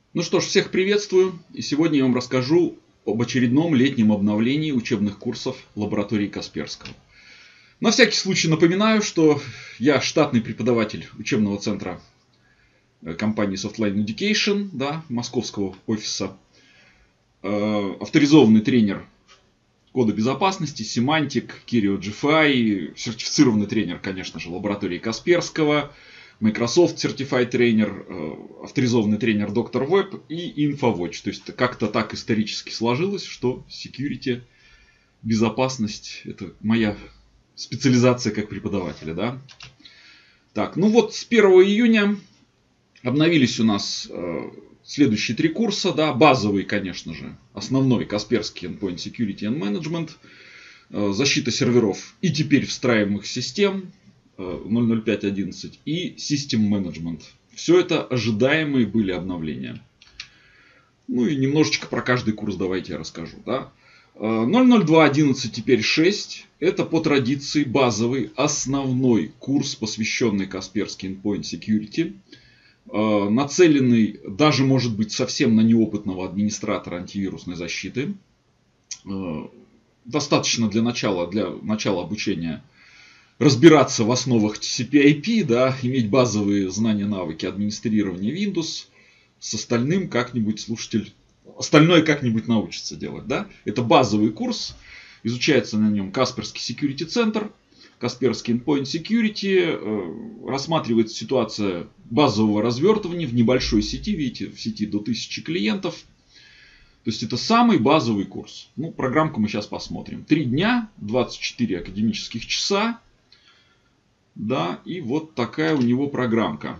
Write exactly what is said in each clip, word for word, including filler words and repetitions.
Ну что ж, всех приветствую. И сегодня я вам расскажу об очередном летнем обновлении учебных курсов лаборатории Касперского. На всякий случай напоминаю, что я штатный преподаватель учебного центра компании Softline Education, да, московского офиса, э, авторизованный тренер кода безопасности, семантик, Kirio джи эф ай, сертифицированный тренер, конечно же, лаборатории Касперского, Microsoft Certified Trainer, авторизованный тренер доктор Web и InfoWatch. То есть как-то так исторически сложилось, что security, безопасность — это моя специализация как преподавателя. Да? Так, ну вот с первого июня обновились у нас э, следующие три курса. Да? Базовый, конечно же, основной Касперский Endpoint Security and Management, э, защита серверов и теперь встраиваемых систем ноль ноль пять одиннадцать и System Management. Все это ожидаемые были обновления. Ну и немножечко про каждый курс давайте я расскажу. Да? ноль ноль два одиннадцать теперь шесть. Это по традиции базовый основной курс, посвященный Касперский Endpoint Security. Нацеленный даже может быть совсем на неопытного администратора антивирусной защиты. Достаточно для начала, для начала обучения разбираться в основах ти си пи ай пи, да, иметь базовые знания, навыки администрирования Windows. С остальным как-нибудь слушатель, остальное как-нибудь научится делать. Да? Это базовый курс. Изучается на нем Касперский Security Center, Касперский Endpoint Security. Рассматривается ситуация базового развертывания в небольшой сети. Видите, в сети до тысячи клиентов. То есть это самый базовый курс. Ну, программку мы сейчас посмотрим. Три дня, двадцать четыре академических часа. Да, и вот такая у него программка.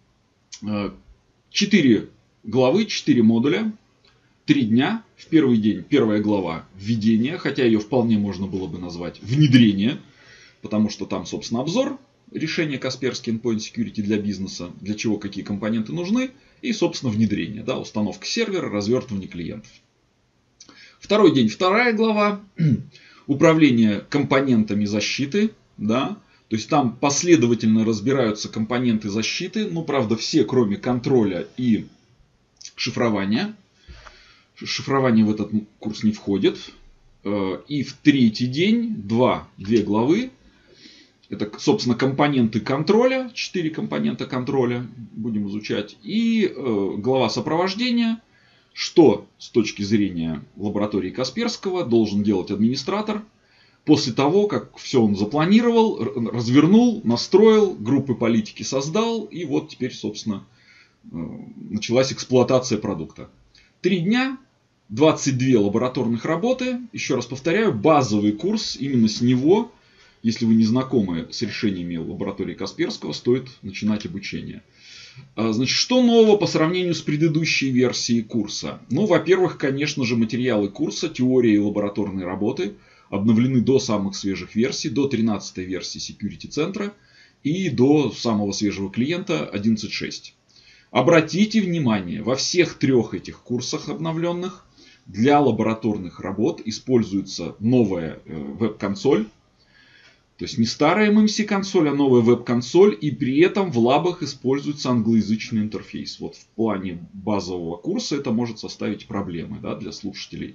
Четыре главы, четыре модуля, три дня. В первый день первая глава введение, хотя ее вполне можно было бы назвать внедрение, потому что там, собственно, обзор решения Касперский Endpoint Security для бизнеса, для чего какие компоненты нужны, и, собственно, внедрение, да, установка сервера, развертывание клиентов. Второй день, вторая глава, управление компонентами защиты, да. То есть там последовательно разбираются компоненты защиты. Ну, правда, все, кроме контроля и шифрования. Шифрование в этот курс не входит. И в третий день два, две главы. Это, собственно, компоненты контроля. Четыре компонента контроля будем изучать. И глава сопровождения. Что с точки зрения лаборатории Касперского должен делать администратор после того, как все он запланировал, развернул, настроил, группы политики создал, и вот теперь, собственно, началась эксплуатация продукта. Три дня, двадцать две лабораторных работы. Еще раз повторяю, базовый курс, именно с него, если вы не знакомы с решениями лаборатории Касперского, стоит начинать обучение. Значит, что нового по сравнению с предыдущей версией курса? Ну, во-первых, конечно же, материалы курса, теория и лабораторные работы обновлены до самых свежих версий, до тринадцатой версии Security центра и до самого свежего клиента одиннадцать точка шесть. Обратите внимание, во всех трех этих курсах обновленных для лабораторных работ используется новая веб-консоль. То есть не старая эм эм си-консоль, а новая веб-консоль. И при этом в лабах используется англоязычный интерфейс. Вот в плане базового курса это может составить проблемы, да, для слушателей.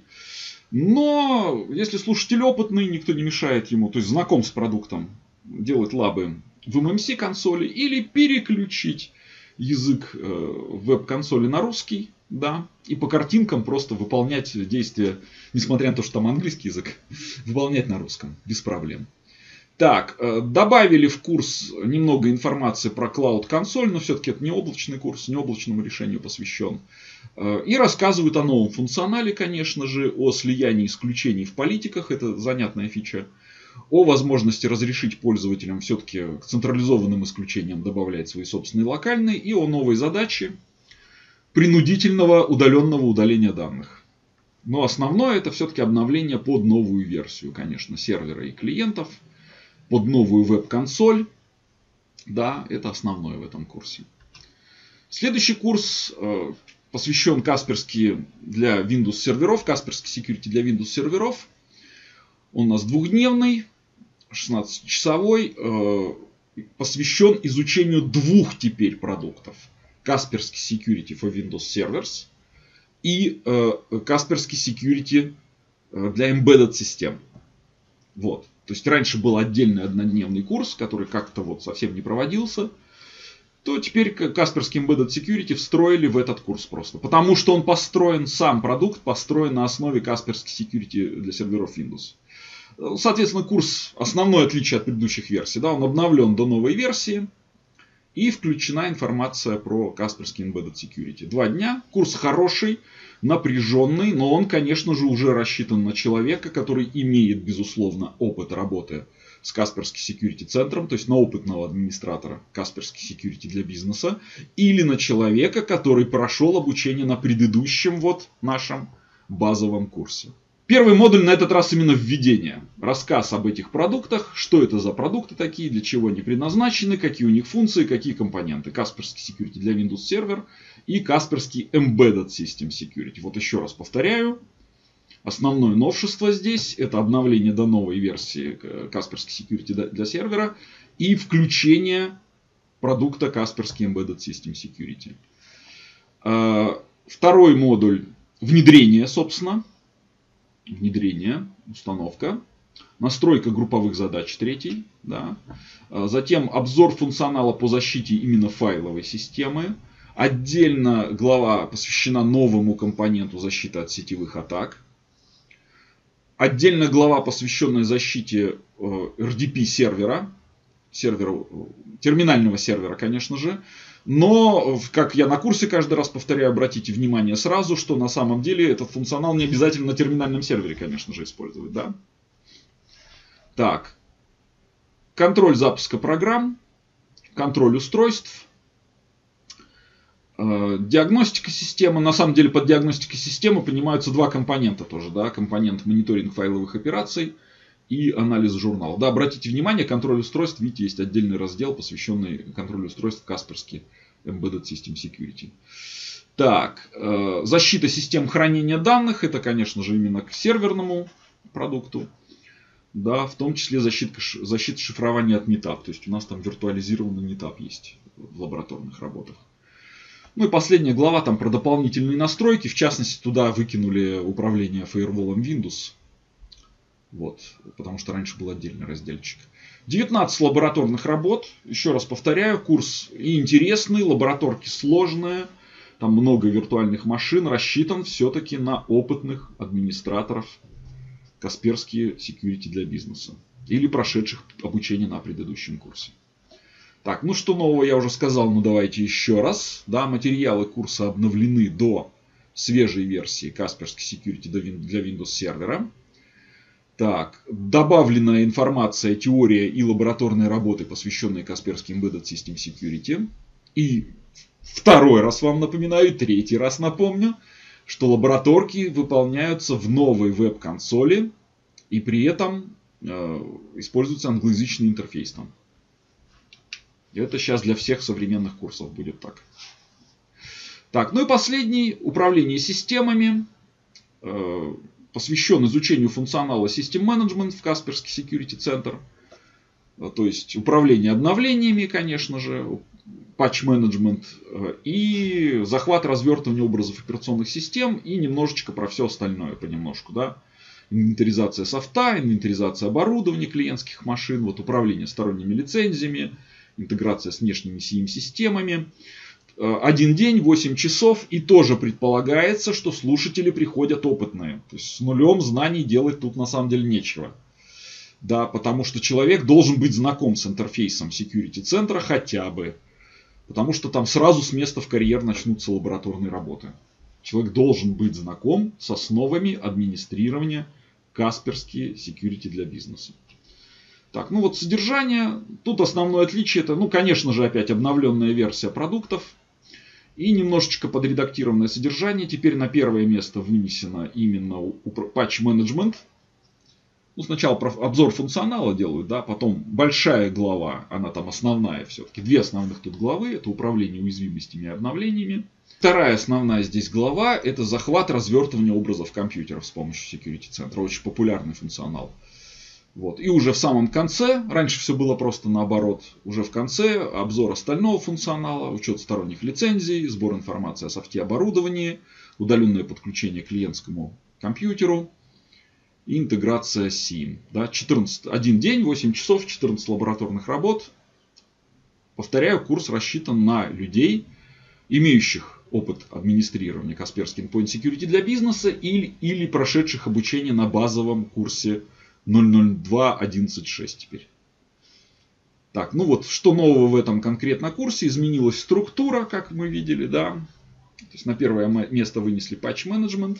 Но если слушатель опытный, никто не мешает ему, то есть знаком с продуктом, делать лабы в эм эм си-консоли или переключить язык веб-консоли на русский, да, и по картинкам просто выполнять действия, несмотря на то, что там английский язык, выполнять на русском без проблем. Так, добавили в курс немного информации про Cloud консоль, но все-таки это не облачный курс, не облачному решению посвящен. И рассказывают о новом функционале, конечно же, о слиянии исключений в политиках, это занятная фича. О возможности разрешить пользователям все-таки к централизованным исключениям добавлять свои собственные локальные. И о новой задаче принудительного удаленного удаления данных. Но основное это все-таки обновление под новую версию, конечно, сервера и клиентов. Под новую веб-консоль. Да, это основное в этом курсе. Следующий курс э, посвящен Касперский для Windows серверов. Касперский Security для Windows серверов. Он у нас двухдневный, шестнадцатичасовой. Э, посвящен изучению двух теперь продуктов. Kaspersky Security for Windows Servers и э, Kaspersky Security для Embedded систем. Вот. То есть раньше был отдельный однодневный курс, который как-то вот совсем не проводился. То теперь Kaspersky Embedded Security встроили в этот курс просто. Потому что он построен, сам продукт построен на основе Kaspersky Security для серверов Windows. Соответственно, курс основное отличие от предыдущих версий. Да, он обновлен до новой версии. И включена информация про Kaspersky Embedded Security. Два дня. Курс хороший, напряженный, но он, конечно же, уже рассчитан на человека, который имеет, безусловно, опыт работы с Kaspersky Security центром, то есть на опытного администратора Kaspersky Security для бизнеса, или на человека, который прошел обучение на предыдущем вот нашем базовом курсе. Первый модуль на этот раз именно введение. Рассказ об этих продуктах, что это за продукты такие, для чего они предназначены, какие у них функции, какие компоненты. Kaspersky Security для Windows Server и Kaspersky Embedded System Security. Вот еще раз повторяю. Основное новшество здесь это обновление до новой версии Kaspersky Security для сервера и включение продукта Kaspersky Embedded System Security. Второй модуль внедрение, собственно. Внедрение, установка, настройка групповых задач третий, да. Затем обзор функционала по защите именно файловой системы. Отдельно глава посвящена новому компоненту защиты от сетевых атак. Отдельно глава, посвященная защите эр ди пи сервера, сервера, терминального сервера, конечно же. Но, как я на курсе каждый раз повторяю, обратите внимание сразу, что на самом деле этот функционал не обязательно на терминальном сервере, конечно же, использовать. Да? Так. Контроль запуска программ, контроль устройств, э, диагностика системы. На самом деле под диагностикой системы понимаются два компонента тоже. Да? Компонент мониторинг файловых операций и анализ журнала. Да, обратите внимание, контроль устройств, видите, есть отдельный раздел, посвященный контролю устройств Kaspersky Embedded System Security. Так, э, защита систем хранения данных, это, конечно же, именно к серверному продукту. Да, в том числе защита, защита шифрования от NetApp. То есть у нас там виртуализированный NetApp есть в лабораторных работах. Ну и последняя глава там про дополнительные настройки. В частности, туда выкинули управление фаерволом Windows. Вот, потому что раньше был отдельный разделчик. девятнадцать лабораторных работ. Еще раз повторяю, курс и интересный, лабораторки сложные. Там много виртуальных машин. Рассчитан все-таки на опытных администраторов Kaspersky Security для бизнеса. Или прошедших обучение на предыдущем курсе. Так, ну что нового я уже сказал, но давайте еще раз. Да, материалы курса обновлены до свежей версии Kaspersky Security для Windows сервера. Так, добавлена информация, теория и лабораторные работы, посвященные Kaspersky Embedded System Security. И второй раз вам напоминаю, третий раз напомню, что лабораторки выполняются в новой веб-консоли и при этом э, используется англоязычный интерфейс там. Это сейчас для всех современных курсов будет так. Так, ну и последний, управление системами. Э, посвящен изучению функционала System Management в Kaspersky Security Center. То есть управление обновлениями, конечно же, патч-менеджмент и захват развертывания образов операционных систем и немножечко про все остальное понемножку. Да? Инвентаризация софта, инвентаризация оборудования клиентских машин, вот управление сторонними лицензиями, интеграция с внешними си эм-системами. Один день, восемь часов, и тоже предполагается, что слушатели приходят опытные. То есть с нулем знаний делать тут на самом деле нечего. Да, потому что человек должен быть знаком с интерфейсом security центра хотя бы. Потому что там сразу с места в карьер начнутся лабораторные работы. Человек должен быть знаком с основами администрирования Kaspersky Security для бизнеса. Так, ну вот содержание. Тут основное отличие это, ну конечно же, опять обновленная версия продуктов. И немножечко подредактированное содержание. Теперь на первое место вынесено именно патч-менеджмент. Ну, сначала обзор функционала делают, да, потом большая глава, она там основная все-таки. Две основных тут главы, это управление уязвимостями и обновлениями. Вторая основная здесь глава, это захват развертывания образов компьютеров с помощью Security центра. Очень популярный функционал. Вот. И уже в самом конце, раньше все было просто наоборот, уже в конце обзор остального функционала, учет сторонних лицензий, сбор информации о софте оборудовании, удаленное подключение к клиентскому компьютеру и интеграция сим. Да, четырнадцать, один день, восемь часов, четырнадцать лабораторных работ. Повторяю, курс рассчитан на людей, имеющих опыт администрирования Kaspersky Endpoint Security для бизнеса или, или прошедших обучение на базовом курсе ноль ноль два точка одиннадцать точка шесть теперь. Так, ну вот, что нового в этом конкретно курсе? Изменилась структура, как мы видели, да. То есть на первое место вынесли Patch Management.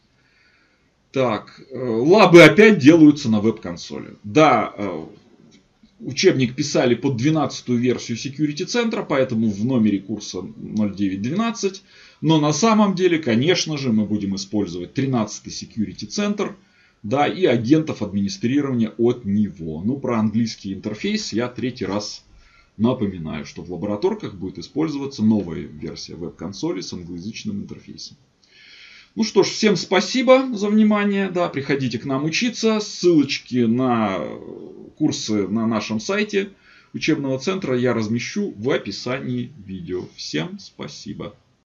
Так, лабы опять делаются на веб-консоли. Да, учебник писали под двенадцатую версию Security центра, поэтому в номере курса ноль девять двенадцать. Но на самом деле, конечно же, мы будем использовать тринадцатый Security центр. Да, и агентов администрирования от него. Ну, про английский интерфейс я третий раз напоминаю, что в лабораторках будет использоваться новая версия веб-консоли с англоязычным интерфейсом. Ну что ж, всем спасибо за внимание. Да, приходите к нам учиться. Ссылочки на курсы на нашем сайте учебного центра я размещу в описании видео. Всем спасибо.